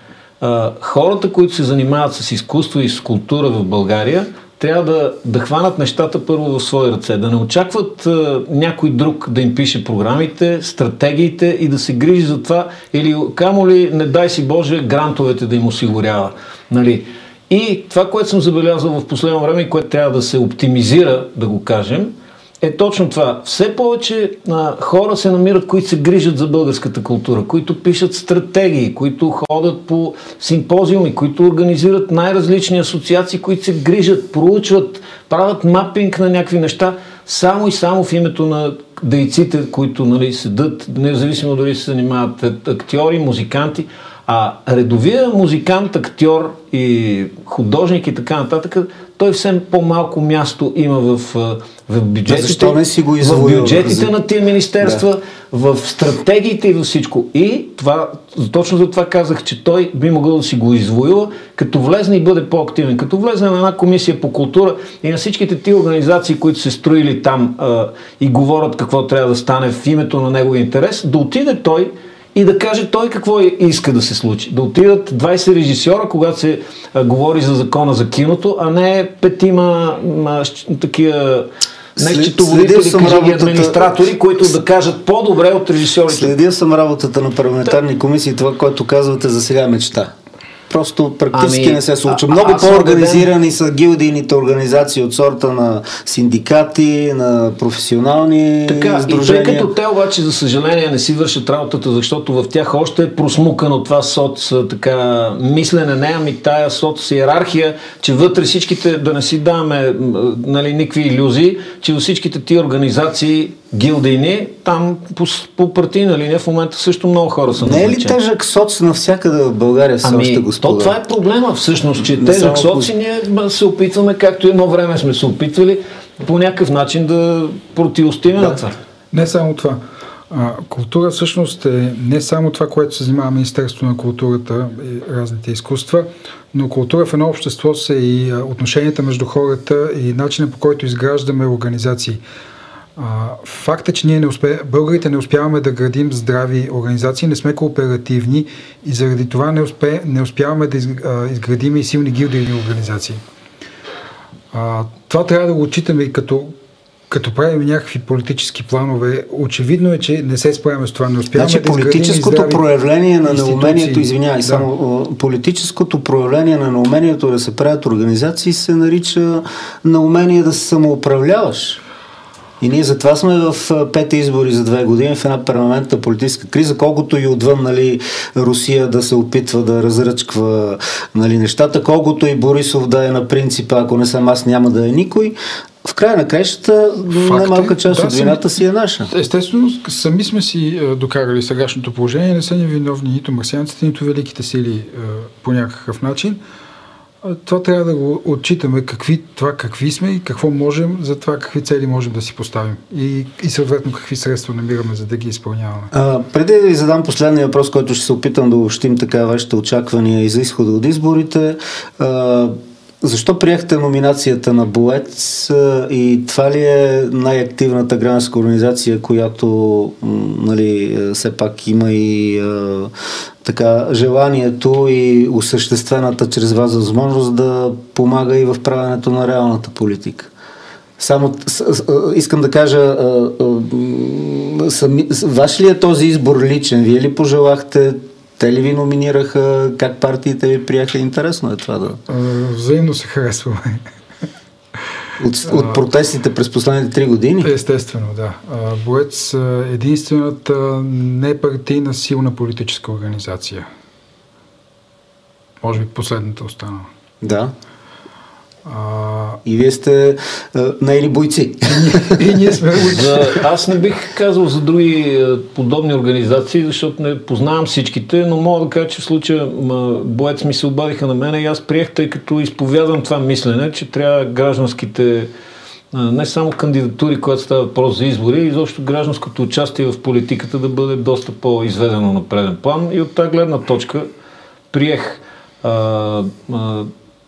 Хората, които се занимават с изкуство и с култура в България, трябва да, да хванат нещата първо в свои ръце, да не очакват а, някой друг да им пише програмите, стратегиите и да се грижи за това, или камо ли, не дай си Боже, грантовете да им осигурява. Нали? И това, което съм забелязал в последно време и което трябва да се оптимизира, да го кажем, е точно това. Все повече а, хора се намират, които се грижат за българската култура, които пишат стратегии, които ходят по симпозиуми, които организират най-различни асоциации, които се грижат, проучват, правят мапинг на някакви неща, само и само в името на дейците, които, нали, седат, независимо дали се занимават актьори, музиканти. А редовия музикант, актьор и художник и така нататък, той все по-малко място има в, в бюджетите, защо не си го в бюджетите на тия министерства, да. В стратегиите и във всичко. И това, точно за това казах, че той би могъл да си го извоюва, като влезне и бъде по-активен. Като влезне на една комисия по култура и на всичките тия организации, които се строили там а, и говорят какво трябва да стане в името на неговия интерес, да отиде той и да каже той какво иска да се случи. Да отидат двайсет режисьора, когато се а, говори за закона за киното, а не петима а, такива нещетоводители, кажи администратори, които да кажат по-добре от режисьорите. Следя съм работата на парламентарни комисии, това, което казвате за сега мечта. Просто практически ами, не се случва. Много по-организирани са гилдийните организации от сорта на синдикати, на професионални така, сдружения. И тъй като те обаче, за съжаление, не си вършат работата, защото в тях още е просмукано това соц, така, мислене, не, ами тая соц иерархия, че вътре всичките, да не си даваме, нали, никакви илюзии, че във всичките тия организации гилдейни, там по, по партийна линия в момента също много хора са назначени. Не е ли тежък соц навсякъде в България все ами, още, господа? То това е проблема всъщност, че не тежък соц и ние се опитваме, както едно време сме се опитвали, по някакъв начин да противостоим на това. Не само това. А, култура всъщност е не само това, което се занимава Министерството на културата и разните изкуства, но култура в едно общество са и отношенията между хората и начинът, по който изграждаме организации. А, факт е, че ние не успе... българите не успяваме да градим здрави организации, не сме кооперативни и заради това не, успе... не успяваме да из... изградим и силни гилдийни организации. А, това трябва да го отчитаме и като, като правим някакви политически планове. Очевидно е, че не се справяме с това. Не успяваме значи, да политическото проявление на неумението, извинявай, да. само политическото проявление на неумението да се правят организации се нарича неумение да се самоуправляваш. И ние затова сме в пет избори за две години в една перманентна политическа криза, колкото и отвън, нали, Русия да се опитва да разръчква, нали, нещата, колкото и Борисов да е на принципа, ако не съм аз, няма да е никой. в края на краищата немалка част да, от вината си е наша. Естествено, сами сме си е, докарали сегашното положение, не са ни виновни нито марсианците, нито великите сили е, по някакъв начин. Това трябва да го отчитаме, какви, това какви сме и какво можем, за това какви цели можем да си поставим и, и съответно какви средства намираме, за да ги изпълняваме. А, преди да ви задам последния въпрос, който ще се опитам да обобщим така вашите очаквания и за изхода от изборите, а, защо приехте номинацията на Боец и това ли е най-активната гражданска организация, която нали, все пак има и а, така, желанието и осъществената чрез вас възможност да помага и в правенето на реалната политика? Само с, с, искам да кажа, а, а, сами, ваш ли е този избор личен? Вие ли пожелахте? Те ли ви номинираха? Как партиите ви приеха? Интересно е това да... Взаимно се харесваме. От, от протестите през последните три години? Естествено, да. Боец е единствената непартийна силна политическа организация. Може би последната останала. Да. А... И вие сте наели бойци. И, и ние сме бойци. За, аз не бих казал за други подобни организации, защото не познавам всичките, но мога да кажа, че в случая Боец ми се обадиха на мене и аз приех, тъй като изповядам това мислене, че трябва гражданските, не само кандидатури, когато става въпрос за избори, изобщо гражданското участие в политиката да бъде доста по-изведено на преден план и от тази гледна точка приех. А, а,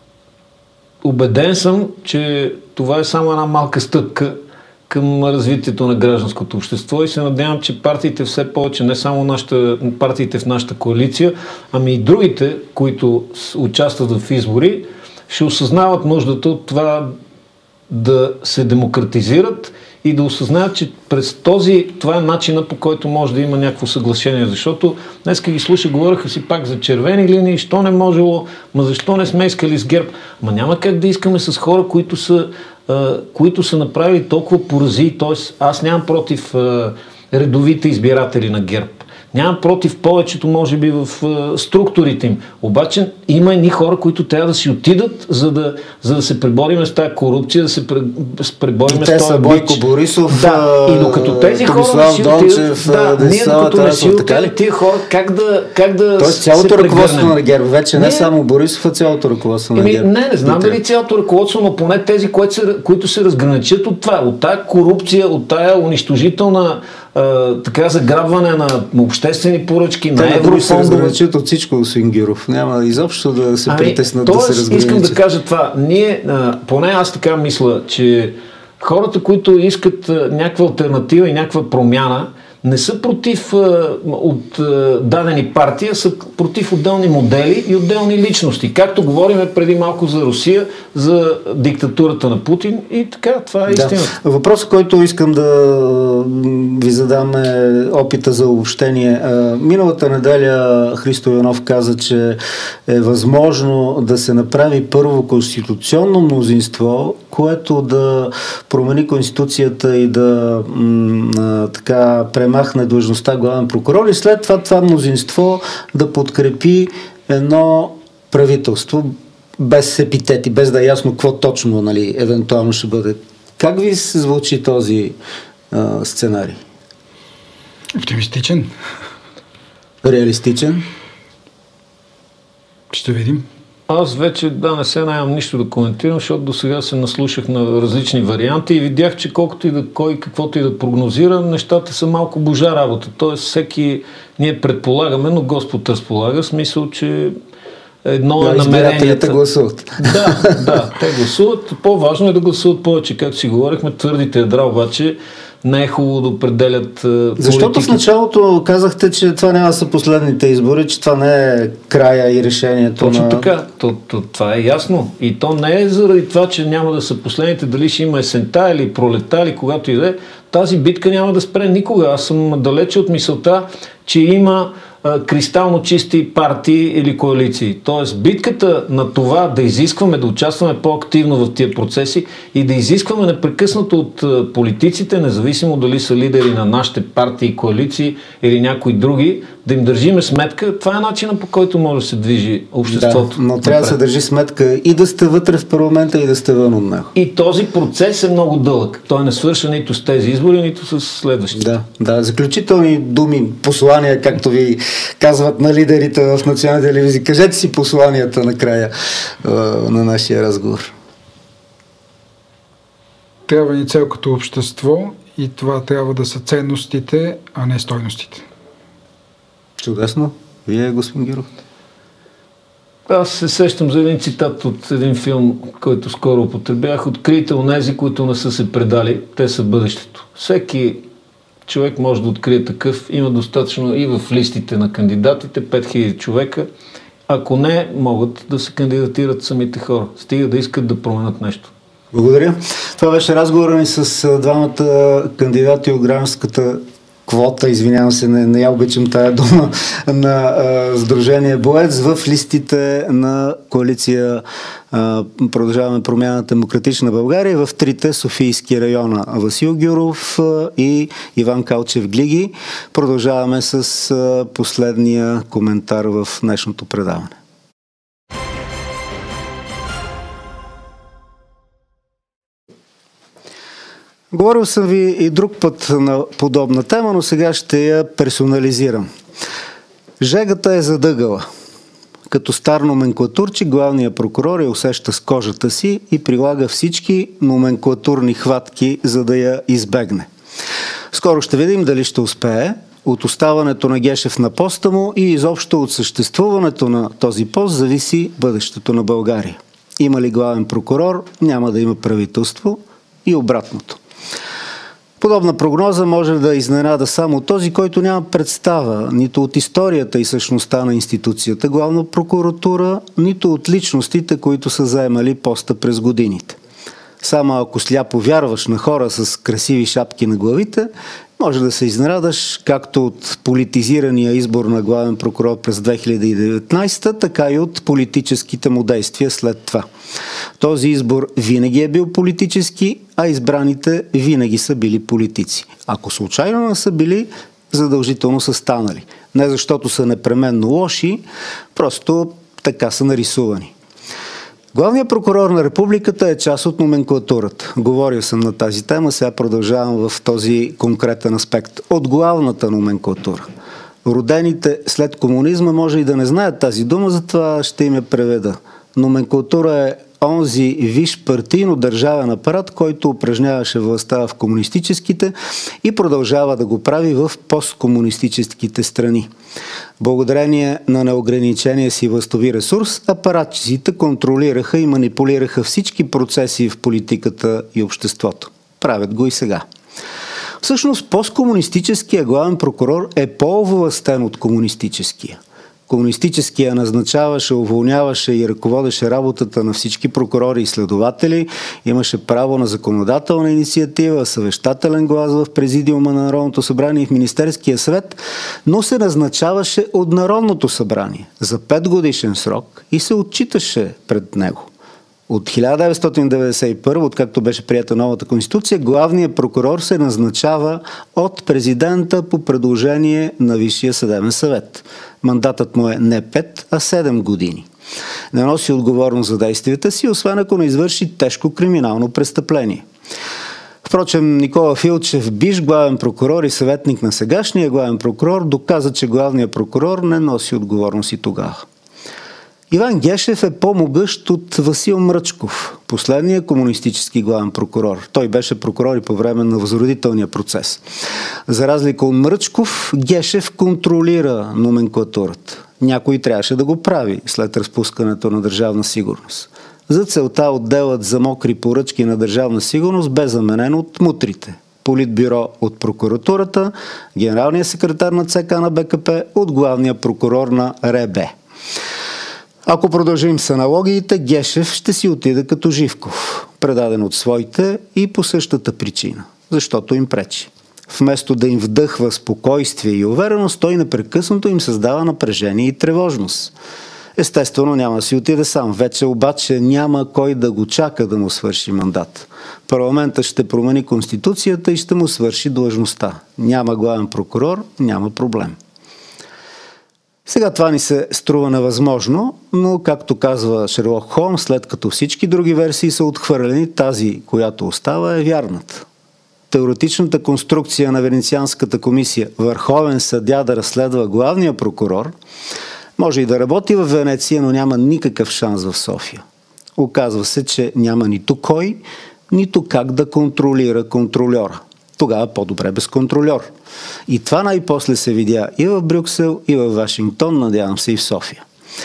Убеден съм, че това е само една малка стъпка към развитието на гражданското общество и се надявам, че партиите все повече, не само нашата, партиите в нашата коалиция, ами и другите, които участват в избори, ще осъзнават нуждата от това да се демократизират и да осъзнаят, че през този, това е начина, по който може да има някакво съглашение, защото днеска ги слуша, говореха си пак за червени линии, що не можело, ма защо не сме искали с ГЕРБ, ма няма как да искаме с хора, които са, а, които са направили толкова порази, т.е. аз нямам против а, редовите избиратели на ГЕРБ. Нямам против повечето, може би, в а, структурите им. Обаче има едни хора, които трябва да си отидат, за да, за да се пребориме с тази корупция, да се пребориме с този Бойко Борисов, да, и докато тези хора не си отидат, да, ние докато не си отидат, тия хора, как да, как да Тоест цялото ръководство на ГЕРБ, вече не, не само Борисов, а цялото ръководство на ГЕРБ. Не, не знам дали цялото ръководство, но поне тези, които се, които се разграничат от това, от тая корупция, от тая унищожителна Uh, така заграбване на обществени поръчки, Те на еврофондове. Те се разграничат от всичко, господин Гиров. Няма изобщо да се ами, притеснат да се разграничат. Искам да кажа това. Ние, uh, поне аз така мисля, че хората, които искат uh, някаква алтернатива и някаква промяна, не са против uh, от uh, дадени партии, а са против отделни модели и отделни личности. Както говорим преди малко за Русия, за диктатурата на Путин и така, това е да. истината. Въпросът, който искам да ви задам е опита за обобщение. Миналата неделя Христо Иванов каза, че е възможно да се направи първо конституционно мнозинство, което да промени конституцията и да м, така премахне длъжността главен прокурор и след това това мнозинство да подкрепи едно правителство без епитети, без да е ясно какво точно, нали, евентуално ще бъде. Как ви се звучи този а, сценарий? Оптимистичен. Реалистичен? Ще видим. Аз вече, да, не се нямам нищо да коментирам, защото до сега се наслушах на различни варианти и видях, че колкото и да кой, каквото и да прогнозира, нещата са малко божа работа. Тоест всеки, ние предполагаме, но Господ разполага, в смисъл, че едно да, е намерението. гласуват. Да, да, те гласуват. По-важно е да гласуват повече, както си говорихме. Твърдите ядра обаче не е хубаво да определят политики. Защото в началото казахте, че това няма да са последните избори, че това не е края и решението. Точно на... така. То, то, това е ясно. И то не е заради това, че няма да са последните, дали ще има есента или пролета, или когато и да е. Тази битка няма да спре никога. Аз съм далече от мисълта, че има а, кристално чисти партии или коалиции. Тоест битката на това да изискваме да участваме по-активно в тия процеси и да изискваме непрекъснато от а, политиците, независимо дали са лидери на нашите партии, коалиции или някои други, да им държиме сметка. Това е начинът, по който може да се движи обществото. Да, но трябва да се държи сметка и да сте вътре в парламента, и да сте вън от него. И този процес е много дълъг. Той не свършва нито с тези избори, нито с следващите. Да, да. Заключителни думи, послания, както ви казват на лидерите в националните телевизии. Кажете си посланията накрая а, на нашия разговор. Трябва ни цел като общество и това трябва да са ценностите, а не стойностите. Чудесно. Вие, господин Гиров? Аз се сещам за един цитат от един филм, който скоро употребях. Открийте онези, които не са се предали. Те са бъдещето. Всеки човек може да открие такъв. Има достатъчно и в листите на кандидатите пет хиляди човека. Ако не, могат да се кандидатират самите хора. Стига да искат да променят нещо. Благодаря. Това беше разговора ни с двамата кандидати от гражданската квота, извинявам се, не, не я обичам тая дума, на а, Сдружение Боец в листите на коалиция а, Продължаваме промяната Демократична България в трите софийски района. Васил Гюров а, и Иван Калчев Глиги. Продължаваме с а, последния коментар в днешното предаване. Говорил съм ви и друг път на подобна тема, но сега ще я персонализирам. Жегата е задъгала. Като стар номенклатурчик, главният прокурор я усеща с кожата си и прилага всички номенклатурни хватки, за да я избегне. Скоро ще видим дали ще успее. От оставането на Гешев на поста му и изобщо от съществуването на този пост зависи бъдещето на България. Има ли главен прокурор, няма да има правителство и обратното. Подобна прогноза може да изненада само този, който няма представа нито от историята и същността на институцията Главна прокуратура, нито от личностите, които са заемали поста през годините. Само ако сляпо вярваш на хора с красиви шапки на главите, може да се изненадаш както от политизирания избор на главен прокурор през две хиляди и деветнадесета, така и от политическите му действия след това. Този избор винаги е бил политически, а избраните винаги са били политици. Ако случайно не са били, задължително са станали. Не защото са непременно лоши, просто така са нарисувани. Главният прокурор на републиката е част от номенклатурата. Говорил съм на тази тема, сега продължавам в този конкретен аспект. От главната номенклатура. Родените след комунизма може и да не знаят тази дума, затова ще им я преведа. Номенклатура е онзи висш партийно държавен апарат, който упражняваше властта в комунистическите и продължава да го прави в посткомунистическите страни. Благодарение на неограничения си властови ресурс, апаратчиците контролираха и манипулираха всички процеси в политиката и обществото. Правят го и сега. Всъщност, посткомунистическия главен прокурор е по-овластен от комунистическия. Комунистическия назначаваше, уволняваше и ръководеше работата на всички прокурори и следователи, имаше право на законодателна инициатива, съвещателен глас в президиума на Народното събрание и в Министерския съвет, но се назначаваше от Народното събрание за петгодишен срок и се отчиташе пред него. От хиляда деветстотин деветдесет и първа, откакто беше приета новата конституция, главният прокурор се назначава от президента по предложение на Висшия съдебен съвет. Мандатът му е не пет, а седем години. Не носи отговорност за действията си, освен ако не извърши тежко криминално престъпление. Впрочем, Никола Филчев, бивш главен прокурор и съветник на сегашния главен прокурор, доказа, че главният прокурор не носи отговорност и тогава. Иван Гешев е по-могъщ от Васил Мръчков, последния комунистически главен прокурор. Той беше прокурор и по време на възродителния процес. За разлика от Мръчков, Гешев контролира номенклатурата. Някой трябваше да го прави след разпускането на Държавна сигурност. За целта отделът за мокри поръчки на Държавна сигурност бе заменен от мутрите. Политбюро от прокуратурата, генералният секретар на ЦК на БКП от главния прокурор на РБ. Ако продължим с аналогиите, Гешев ще си отиде като Живков, предаден от своите и по същата причина, защото им пречи. Вместо да им вдъхва спокойствие и увереност, той непрекъснато им създава напрежение и тревожност. Естествено няма да си отиде сам, вече обаче няма кой да го чака да му свърши мандат. Парламентът ще промени конституцията и ще му свърши длъжността. Няма главен прокурор, няма проблем. Сега това ни се струва невъзможно, но както казва Шерлок Холмс, след като всички други версии са отхвърлени, тази, която остава, е вярната. Теоретичната конструкция на Венецианската комисия върховен съдия да разследва главния прокурор може и да работи в Венеция, но няма никакъв шанс в София. Оказва се, че няма нито кой, нито как да контролира контрольора. Тогава по-добре без контрольор. И това най-после се видя и в Брюксел, и в Вашингтон, надявам се и в София.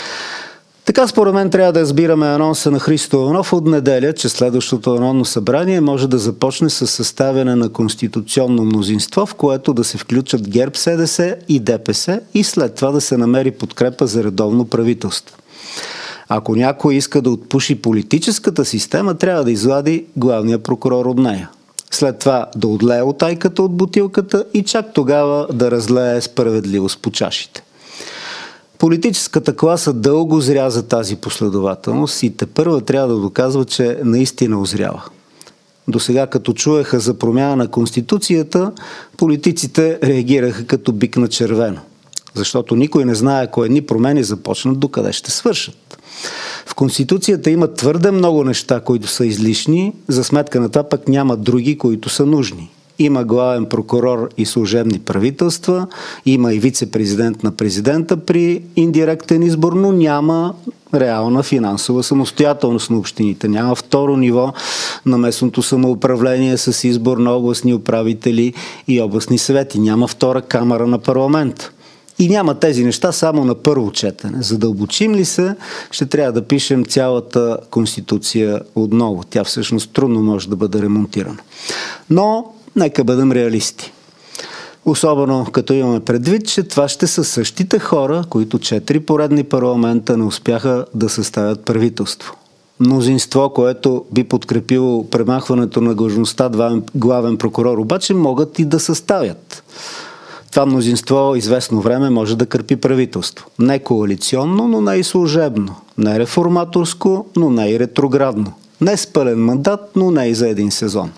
Така според мен трябва да разбираме анонса на Христо Иванов от неделя, че следващото народно събрание може да започне с съставяне на конституционно мнозинство, в което да се включат ГЕРБ, СДС и ДПС и след това да се намери подкрепа за редовно правителство. Ако някой иска да отпуши политическата система, трябва да извади главния прокурор от нея. След това да отлее утайката от бутилката и чак тогава да разлее справедливост по чашите. Политическата класа дълго зря за тази последователност и тепърва трябва да доказва, че наистина озрява. До сега, като чуеха за промяна на Конституцията, политиците реагираха като бик на червено. Защото никой не знае, ако едни промени започнат, докъде ще свършат. В Конституцията има твърде много неща, които са излишни, за сметка на това пък няма други, които са нужни. Има главен прокурор и служебни правителства, има и вице-президент на президента при индиректен избор, но няма реална финансова самостоятелност на общините. Няма второ ниво на местното самоуправление с избор на областни управители и областни съвети. Няма втора камара на парламент. И няма тези неща само на първо четене. Задълбочим ли се, ще трябва да пишем цялата Конституция отново. Тя всъщност трудно може да бъде ремонтирана. Но нека бъдем реалисти. Особено като имаме предвид, че това ще са същите хора, които четири поредни парламента не успяха да съставят правителство. Мнозинство, което би подкрепило премахването на длъжността главен прокурор, обаче могат и да съставят. Това мнозинство известно време може да кърпи правителство. Не коалиционно, но не и служебно. Не реформаторско, но не и ретроградно. Не с пълен мандат, но не и за един сезон.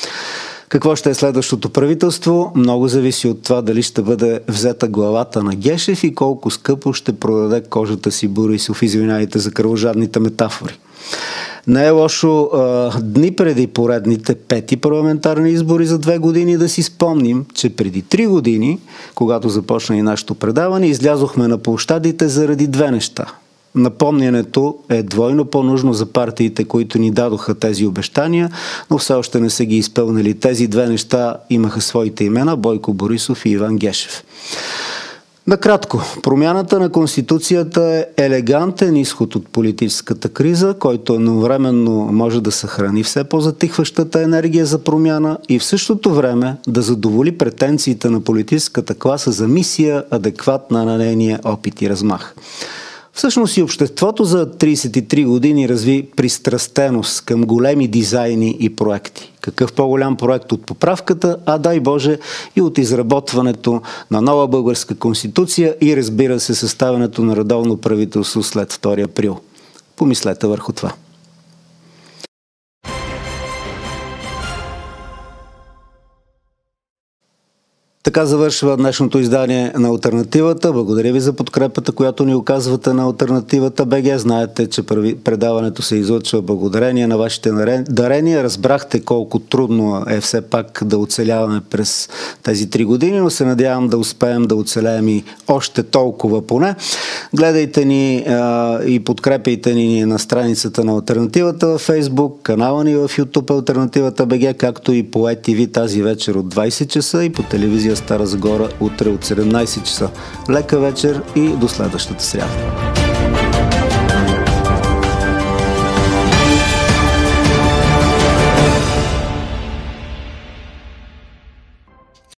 Какво ще е следващото правителство? Много зависи от това дали ще бъде взета главата на Гешев и колко скъпо ще продаде кожата си Борисов. Извинявайте за кръвожадните метафори. Не е лошо а, дни преди поредните пети парламентарни избори за две години да си спомним, че преди три години, когато започна и нашето предаване, излязохме на площадите заради две неща. Напомнянето е двойно по-нужно за партиите, които ни дадоха тези обещания, но все още не са ги изпълнили. Тези две неща имаха своите имена – Бойко Борисов и Иван Гешев. Накратко, промяната на Конституцията е елегантен изход от политическата криза, който едновременно може да съхрани все по-затихващата енергия за промяна и в същото време да задоволи претенциите на политическата класа за мисия, адекватна на нейния опит и размах. Всъщност и обществото за тридесет и три години разви пристрастеност към големи дизайни и проекти. Какъв по-голям проект от поправката, а дай Боже и от изработването на нова българска конституция и разбира се съставянето на редовно правителство след втори април. Помислете върху това. Така завършва днешното издание на Алтернативата. Благодаря ви за подкрепата, която ни оказвате на Алтернативата БГ. Знаете, че предаването се излъчва благодарение на вашите дарения. Разбрахте колко трудно е все пак да оцеляваме през тези три години, но се надявам да успеем да оцелеем и още толкова поне. Гледайте ни а, и подкрепяйте ни на страницата на Алтернативата във Фейсбук, канала ни в YouTube Алтернативата БГ, както и по Е Ти Ви тази вечер от двайсет часа и по телевизия Стара Загора утре от седемнайсет часа. Лека вечер и до следващата сряда.